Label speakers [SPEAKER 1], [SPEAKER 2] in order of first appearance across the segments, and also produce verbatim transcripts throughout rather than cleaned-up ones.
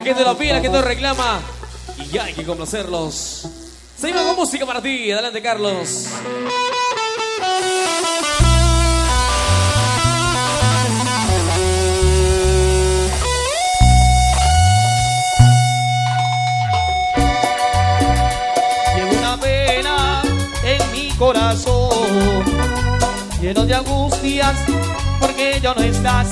[SPEAKER 1] que te lo pide, la que te lo reclama. Y ya hay que complacerlos. Seguimos con música para ti. Adelante, Carlos.
[SPEAKER 2] Llevo una pena en mi corazón, lleno de angustias porque ya no estás.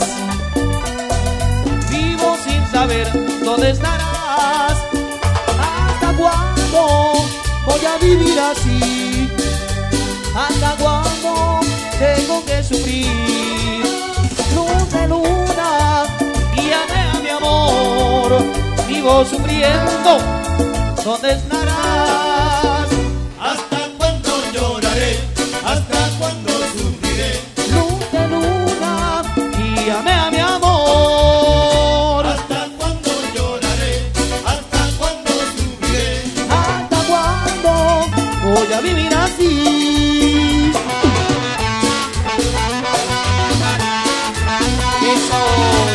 [SPEAKER 2] Vivo sin saber dónde estarás. ¿Hasta cuándo voy a vivir así? ¿Hasta cuándo tengo que sufrir? Luz de luna, guíame a mi amor. Vivo sufriendo, ¿dónde estarás?
[SPEAKER 3] ¿Hasta cuándo lloraré? ¿Hasta cuándo sufriré?
[SPEAKER 2] Luz de luna, guíame a mi amor.
[SPEAKER 3] ¿Hasta cuándo lloraré? ¿Hasta cuándo sufriré?
[SPEAKER 2] ¿Hasta cuándo voy a vivir así? Eso.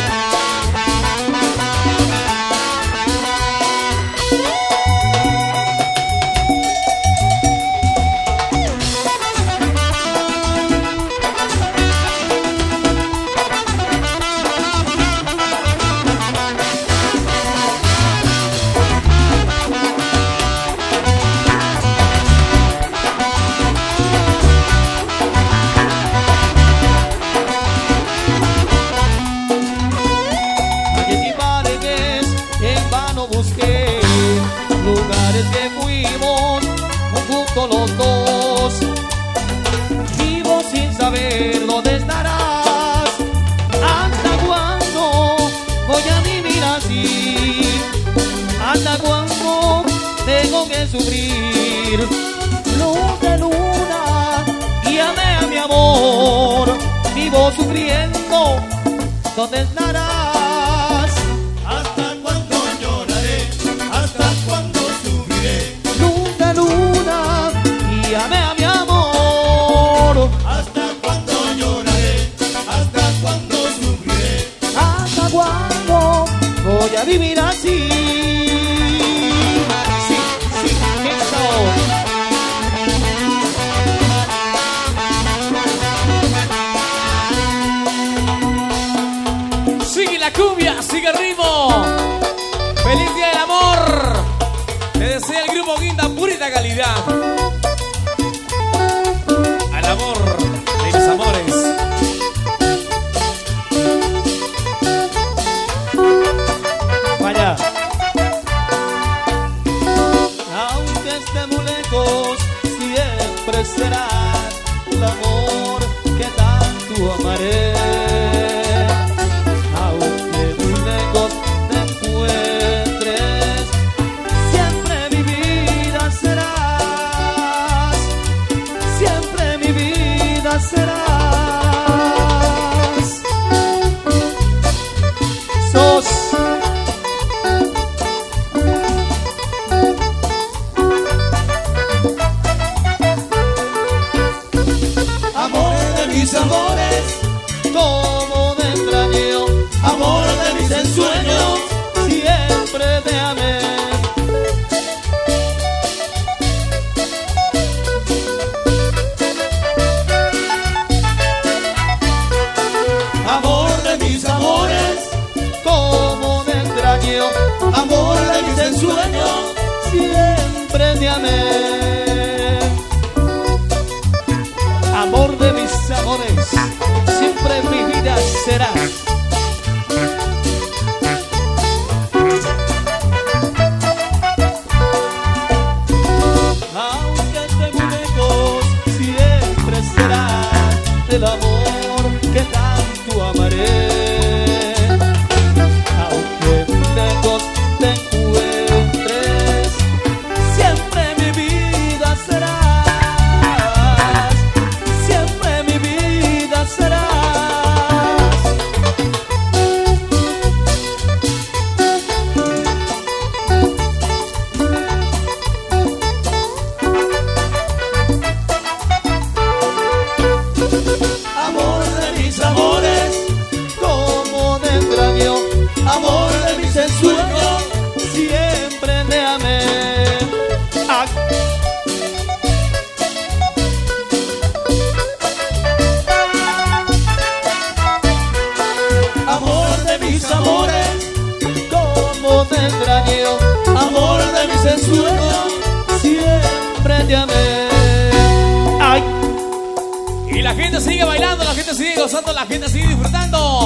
[SPEAKER 2] Lugares que fuimos juntos los dos. Vivo sin saber dónde estarás. ¿Hasta cuándo voy a vivir así? ¿Hasta cuándo tengo que sufrir? Luz de luna, guíame a mi amor. Vivo sufriendo, ¿dónde estarás? Guíame a mi amor.
[SPEAKER 3] ¿Hasta cuándo lloraré? ¿Hasta cuándo sufriré?
[SPEAKER 2] ¿Hasta cuándo voy a vivir así? Sí, sí,
[SPEAKER 1] eso. Sigue la cumbia, sigue el ritmo. Feliz día del amor. Te desea el grupo Guinda, purita calidad. Al amor de mis amores.
[SPEAKER 2] Vaya. Aunque estemos lejos, siempre serás el amor que tanto amaré. Aunque muy lejos te encuentres, siempre mi vida serás. Siempre mi vida serás. Sos
[SPEAKER 3] amor de mis amores,
[SPEAKER 2] como de extraño,
[SPEAKER 3] amor de mis ensueños,
[SPEAKER 2] siempre te amé.
[SPEAKER 3] amor de mis amores,
[SPEAKER 2] Como de extraño,
[SPEAKER 3] amor de mis ensueños,
[SPEAKER 2] siempre te amé. Amor de mis amores, siempre mi vida serás. Aunque esté muy lejos, siempre serás el amor que tanto amaré. Aunque muy lejos te encuentres, siempre mi vida serás. Siempre mi vida serás. siempre te amé. Ay.
[SPEAKER 3] Amor de mis amores,
[SPEAKER 2] Cómo te extraño,
[SPEAKER 3] amor de mis ensueños,
[SPEAKER 2] siempre te amé. Ay.
[SPEAKER 1] Y la gente sigue bailando, la gente sigue gozando, la gente sigue disfrutando.